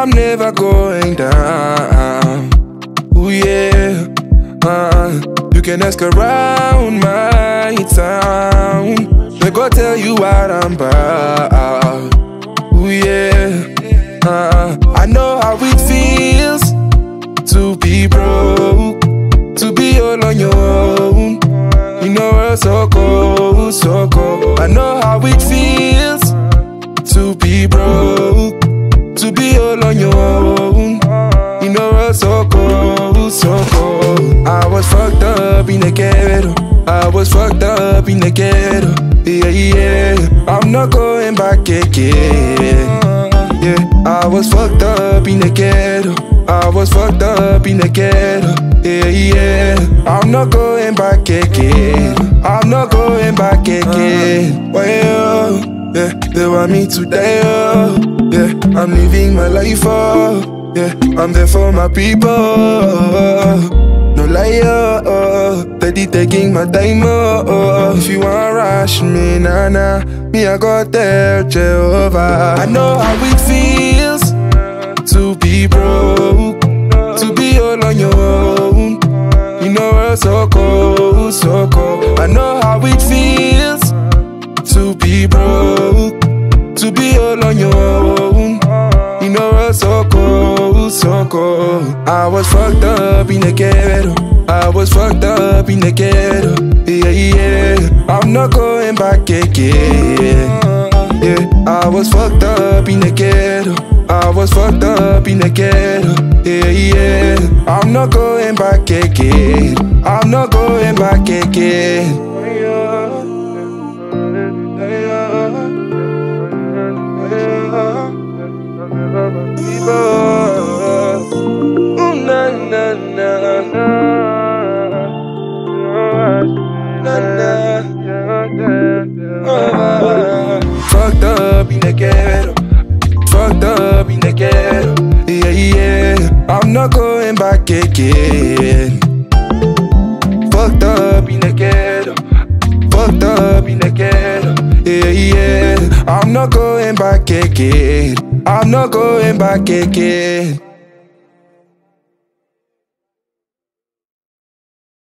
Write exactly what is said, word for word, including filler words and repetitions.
I'm never going down. Ooh yeah, uh, you can ask around my town. They go tell you what I'm about. Ooh yeah, uh, I know how it feels to be broke, to be all on your own. You know it's so cold, so cold. I know how it feels to be broke, to be all on your own. You know it's so cold, so cold. I was fucked up in the ghetto, I was fucked up in the ghetto. Yeah, yeah, I'm not going back again. Yeah, I was fucked up in the ghetto, I was fucked up in the ghetto. Yeah, yeah, I'm not going back again, I'm not going back again. Well, yeah, they want me to die, oh. Yeah, I'm living my life, oh. Yeah, I'm there for my people, no liar, oh. Steady taking my time, oh, oh. If you want rush me, nah, nah, me I got there, Jehovah. I know how it feels to be broke, to be all on your own. You know it's so cold, so cold. I know how it feels to be broke, to be all on your own. You know it's so cold, so cold. I was fucked up in the ghetto, I was fucked up in the ghetto. Yeah, yeah, I'm not going back again. Yeah, I was fucked up in the ghetto, I was fucked up in the ghetto. Yeah, yeah, I'm not going back again, I'm not going back again. Na na na na, na na. Fucked up in the ghetto, fucked up in the ghetto. Yeah, yeah, I'm not going back again. Fucked up in the ghetto, fucked up in the ghetto. Yeah, yeah, I'm not going back again, I'm not going back again.